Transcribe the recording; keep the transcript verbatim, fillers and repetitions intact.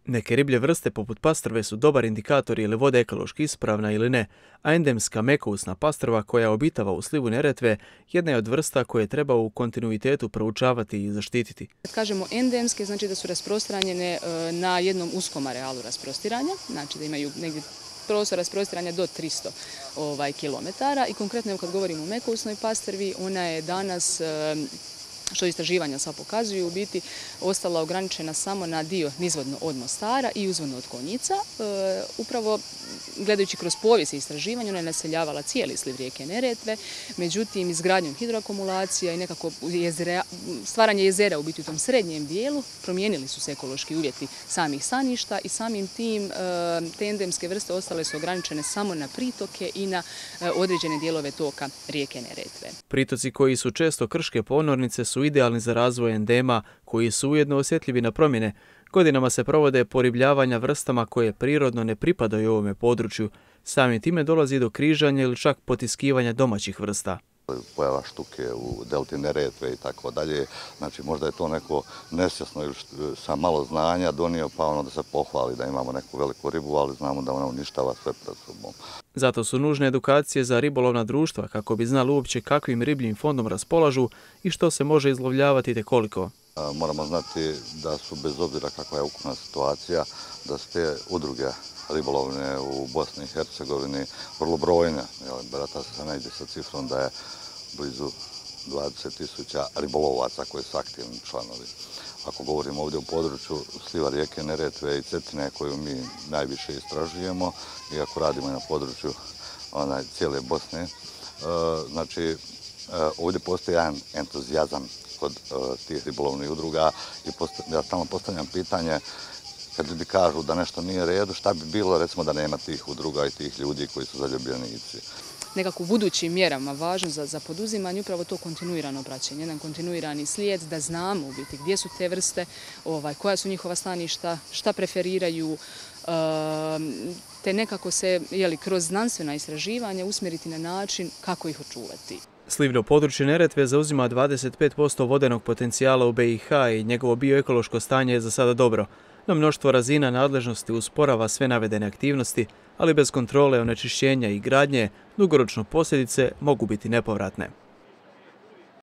Neke riblje vrste poput pastrve su dobar indikator je li voda ekološki ispravna ili ne, a endemska mekousna pastrva koja obitava u slivu Neretve jedna je od vrsta koje treba u kontinuitetu proučavati i zaštititi. Kad kažemo endemske, znači da su rasprostranjene na jednom uskom arealu rasprostiranja, znači da imaju negdje prostor rasprostiranja do tristo ovaj, kilometara i konkretno kad govorimo o mekousnoj pastrvi, ona je danas, što istraživanja sva pokazuju, u biti ostala ograničena samo na dio nizvodno od Mostara i uzvodno od Konjica. E, upravo gledajući kroz povijest istraživanja, ona je naseljavala cijeli sliv rijeke Neretve, međutim izgradnjom hidroakumulacija i nekako jezera, stvaranje jezera u biti u tom srednjem dijelu promijenili su se ekološki uvjeti samih staništa i samim tim e, te endemske vrste ostale su ograničene samo na pritoke i na e, određene dijelove toka rijeke Neretve. Pritoci koji su često krške ponornice su idealni za razvoj endema koji su ujedno osjetljivi na promjene. Godinama se provode poribljavanja vrstama koje prirodno ne pripadaju ovome području. Samim time dolazi do križanja ili čak potiskivanja domaćih vrsta. Pojava štuke u delti Neretve i tako dalje. Znači možda je to neko nesvjesno ili sa malo znanja donio pa ono da se pohvali da imamo neku veliku ribu, ali znamo da ona uništava sve pred sobom. Zato su nužne edukacije za ribolovna društva kako bi znali uopće kakvim ribljim fondom raspolažu i što se može izlovljavati te koliko. Moramo znati da su bez obzira kakva je ukupna situacija, da su te udruge ribolovne u Bosni i Hercegovini vrlo brojne. Barata se negdje sa cifrom da je blizu dvadeset tisuća ribolovaca koji su aktivni članovi. Ako govorimo ovdje u području sliva rijeke Neretve i Cetine koju mi najviše istražujemo i ako radimo na području onaj, cijele Bosne, znači ovdje postoji jedan entuzijazam kod tih ribolovnih udruga i ja stalno postavljam pitanje kad ljudi kažu da nešto nije redu, šta bi bilo recimo da nema tih udruga i tih ljudi koji su zaljubljenici. Nekako u budućim mjerama važno za, za poduzimanje upravo to kontinuirano praćenje, jedan kontinuirani slijed da znamo u biti gdje su te vrste, ovaj, koja su njihova staništa, šta preferiraju, uh, te nekako se jeli, kroz znanstvena istraživanja usmjeriti na način kako ih očuvati. Slivno područje Neretve zauzima dvadeset pet posto vodenog potencijala u B i H i njegovo bioekološko stanje je za sada dobro. No mnoštvo razina nadležnosti usporava sve navedene aktivnosti, ali bez kontrole onečišćenja i gradnje, dugoročno posljedice mogu biti nepovratne.